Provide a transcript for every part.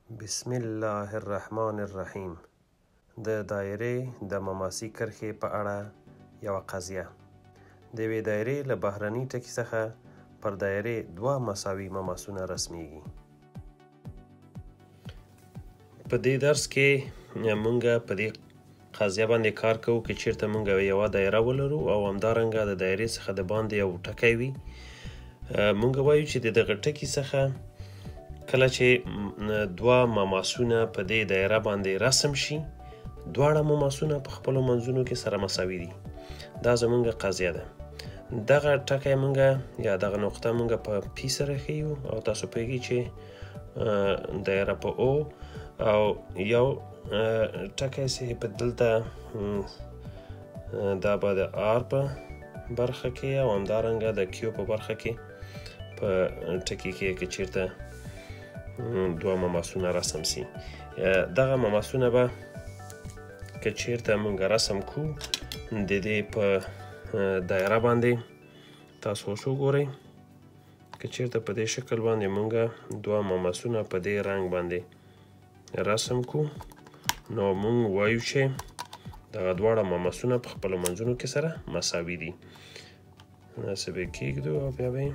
بسم الله الرحمن الرحیم. د دایرې د مماسي کرښې په اړه یوه قضیه. د یوې دایرې له بهرني ټکي څخه پر دایرې دوه مساوي مماسونه رسمېږي. په دې درس کې مونږ په دې قضیه باندې کار کوو که چیرته مونږ یوه دایره ولرو او همدارنګه د دایرې څخه د باندې یو ټکی وي. مونږ وایو چې د دغه ټکي څخه کله چې دوه مماسونه په دې دایره باندې رسم شي، دواړه مماسونه په خپلو منځونو کې سره مساوي دي. دا زمونږ قضیه ده. دغه ټکی مونږ یا دغه نقطه مونږ په پی سره ښیو او تاسو پوهیږئ چې دایره په او او یو ټکی چې په دلته دا به د آر په برخه کې او همدارنګه د کیو په برخه کې په ټکي کې که چیرته دوه مماسونه رسم سي. دغه مماسونه به که چیرته مونږ رسم کو د دې په دایره باندې تاسو اوس وګورئ. که چیرته په دې شکل باندې مونږ دوه مماسونه په دې رنګ باندې رسم کو، نو مونږ وایو چې دغه دواړه مماسونه په خپلو منځونو کې سره مساوي دي. داسې به یې کېږدو او بیا به یې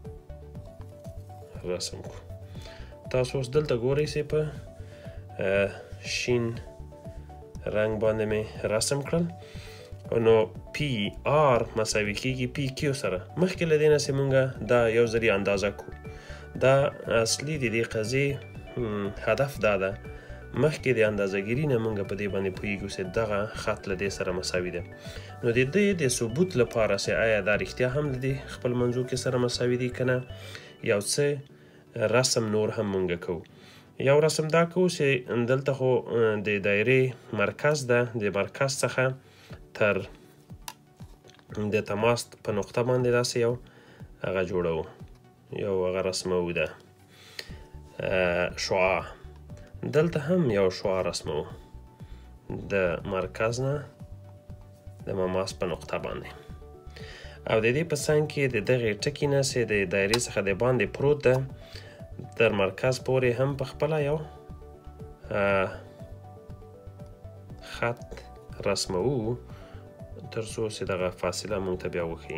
رسم کو. تاسو اوس دلته ګورئ چې په شین رنګ باندې مې رسم کړل، نو پی آر مساوي کېږي پی کیو سره. مخکې له دې نه چې مونږ دا یو ځلې اندازه کو. دا اصلي د دې قضیې هدف دا ده، مخکې د اندازهګیري نه مونږ په دې باندې پوهیږو چې دغه خط له دې سره مساوي ده. نو د دې د ثبوت لپاره چې آیا دا رښتیا هم د دې خپل منځو کې سره مساوي دي که نه، یو څه رسم نور هم مونږ کوو. یو رسم دا کوو چې دلته خو د دایرې مرکز ده، د مرکز څخه تر د تماس په نقطه باندې داسې یو هغه جوړوو، یو هغه رسموو ده شعاع. دلته هم یو شعاع رسموو د مرکز نه د مماس په نقطه باندې، او د دې په څنګ کې د دغې ټکي نه چې د دایرې څخه د باندې پروت ده تر مرکز پورې هم په خپله یو خط رسموو تر څو چې دغه فاصله مونږ ته بیا وښیي.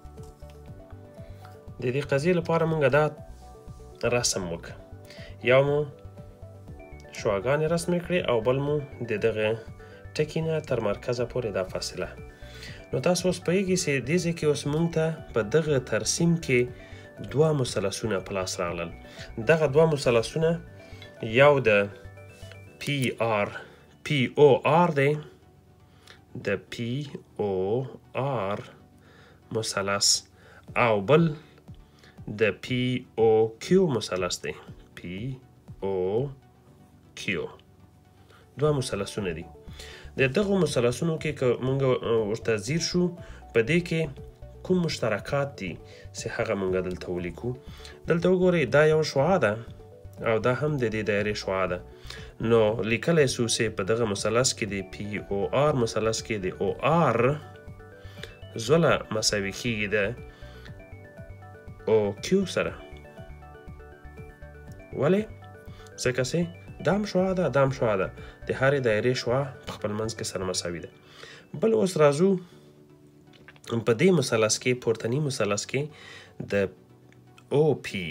د دې قضیې لپاره مونږ دا رسم وکړه، یو مو شعاګانې رسمې کړې او بل مو د دغه ټکي نه تر مرکزه پورې دا فاصله. نو تاسو اوس پوهیږئ چې دې ځای کې اوس مونږ ته په دغه ترسیم کې دوه مثلثونه په لاس راغلل. دغه دوه مثلثونه یو د پی او آر دی، د پی او آر مثلث، او بل د پی او کیو مثلث دی، پی او کیو. دوه مثلثونه دي. د دغو مثلثونو کې که مونږ ورته ځیر شو، په دې کې کوم مشترکات دي چې هغه مونږ دلته ولیکو. دلته وګورئ دا یو شعاع ده او دا هم د دې دایرې شعاع ده. نو لیکلی سو چې په دغه مثلث کې د پی او آر مثلث کې د او آر زوله مساوي کېږي د او کیو سره. ولې؟ ځکه چې دا هم شعاع ده، دا هم شعاع ده. د هرې دایرې شعاع په خپل منځ کې سره مساوي ده. بل اوس راځو په دې مثلث کې، پورتني مثلث کې د او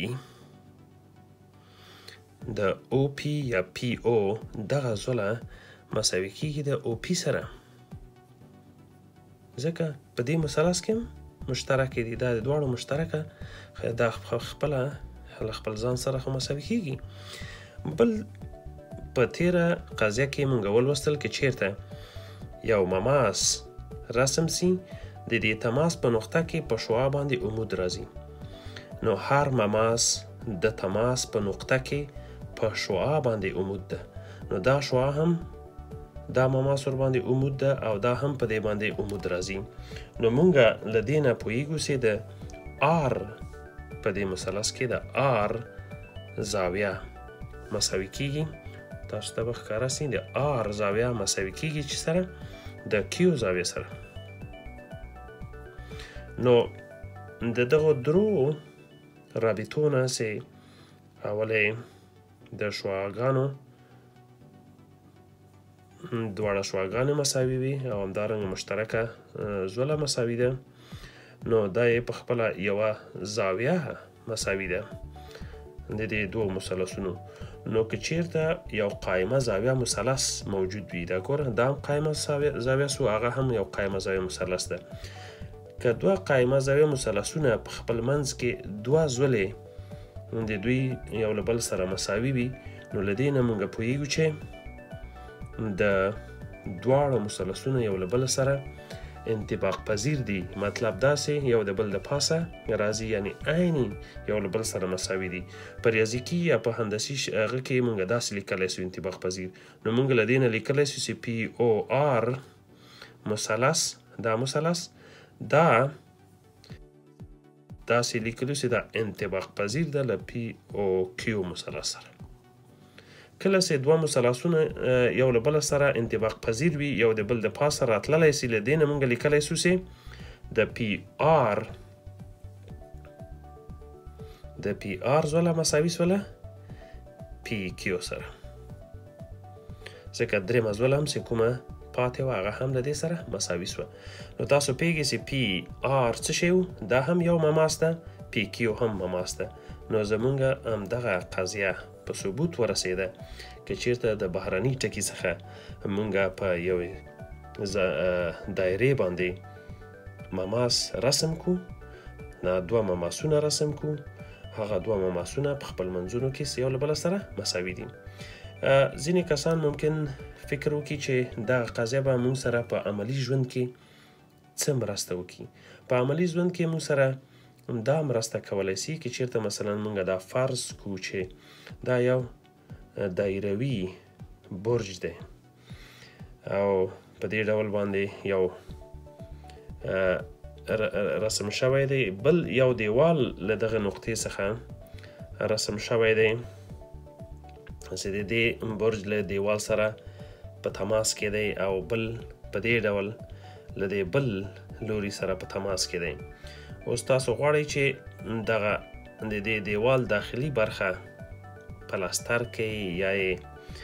پی یا پی او دغه زوله مساوي کېږي د او پی سره، ځکه په دې مثلث کې هم مشترک دي. دا د دواړو مشترکه، دا خپله له خپل ځان سره خو مساوي کېږي. بل په تیره قضیه کې مونږ ولوستل که چیرته یو مماس رسم سي، د دې تماس په نقطه کې په شعاع باندې عمود راځي. نو هر مماس د تماس په نقطه کې په شعاع باندې عمود ده. نو دا شعاع هم دا مماس ور باندې عمود ده او دا هم په دې باندې عمود راځي. نو مونږ له دې نه پوهیږو چې د آر په دې مثلث کې د آر زاویه مساوي کېږي. تاسو ته به ښکاره سي د آر زاویه مساوي کېږي چې سره د کیو زاویه سره. نو د دغو درو رابطو نه چې اولی د شعاګانو دواړه شعاګانې مساوي وي او همدارنګه مشترکه زوله مساوي ده، نو دا یې په خپله یوه زاویه مساوي ده د دې دوو مثلثونو. نو که چیرته یو قایمه زاویه مثلث موجود وي، دا ګوره دا هم قایمه زاویه سو، هغه هم یو قایمه زاویه مثلث ده. که دوه قایمه زاویه مثلثونه په خپل منځ کې دوه زولې د دوی یو له بل سره مساوي وي، نو له دې نه موږ پوهیږو چې د دواړه مثلثونه یو له بل سره انطباق پذیر دي. مطلب داسې یو د بل د پاسه راځي، یعنی عیني یو له بل سره مساوي دي. په ریاضیکي یا په هندسي هغه کې موږ داسې لیکلی سو انطباق پذیر. نو موږ له دې نه لیکلی سو چې پی او آر مثلث دا مثلث دا داسې لیکلو چې دا انطباق پذیر ده له پی او کیو مثلث سره. کله چې دوه مثلثونه یو له بل سره انطباق پذیر وي، یو د بل د پاسه راتللی سي، له دې نه موږ لیکلی سو چې د پی آر زوله مساوي سوله پی کیو سره، ځکه درېیمه زوله هم چې کومه پاتې وه هغه هم له دې سره مساوي سوه. نو تاسو پوهېږئ چې پی آر څه شی و؟ دا هم یو مماس ده، پی کیو هم مماس ده. نو زمونږ همدغه قضیه په ثبوت ورسېده که چیرته د بهرني ټکي څخه مونږ په یوې دایرې باندې مماس رسم کو، دوه مماسونه رسم کو، هغه دوه مماسونه په خپل منځونو کې یو له بله سره مساوي دي. ځینې کسان ممکن فکر وکړي چې دغه قضیه به مونږ سره په عملي ژوند کې څه مرسته وکړي. په عملي ژوند کې مونږ سره دا مرسته کولی سي که چیرته مثلا مونږ دا فرض کو چې دا یو دایروي برج دی او په دې ډول باندې یو رسم شوی دی، بل یو دیوال له دغه نقطې څخه رسم شوی دی چې د دې برج له دیوال سره په تماس کې دی او بل په دې ډول له دې بل لوري سره په تماس کې دی. اوس تاسو غواړئ چې دغه د دې دیوال داخلي برخه پلاستر کړئ یا یې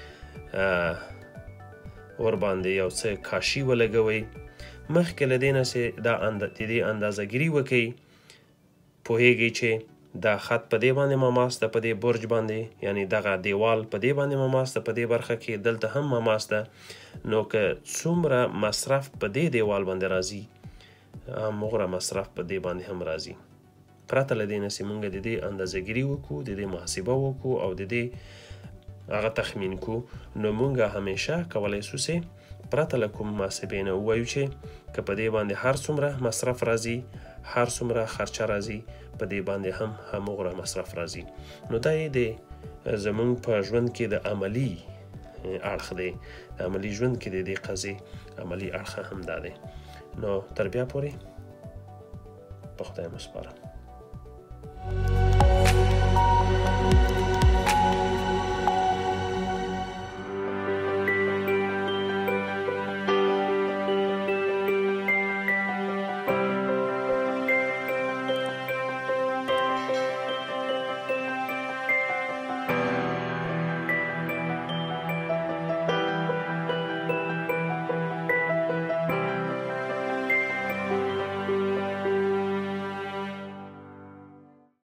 ورباندې یو څه کاشي ولګوئ. مخکې له دې نه چې د دې اندازهګیري وکړئ، پوهیږئ چې دا خط په دې باندې مماس ده په دې برج باندې، یعنی دغه دیوال په دې باندې مماس ده په دې برخه کې، دلته هم مماس ده. نو که څومره مصرف په دې دیوال باندې راځي همغوره مصرف په دې باندې هم راځي. پرته له دې نه چې موږ د دې اندازهګیري وکړو، د دې محاسبه وکړو او د دې هغه تخمین کو، نو موږ همیشه کولی سو چې پرته له کوم محاسبې نه ووایو چې که په دې باندې هر څومره مصرف راځي، هر څومره خرچه راځي، په دې باندې هم همغوره مصرف راځي. نو دا یې د زموږ په ژوند کې د عملي اړخ دی، د عملي ژوند کې د دې قضیې عملي اړخ هم دا دی. نو تر بیا پورې په خدای مو سپارم.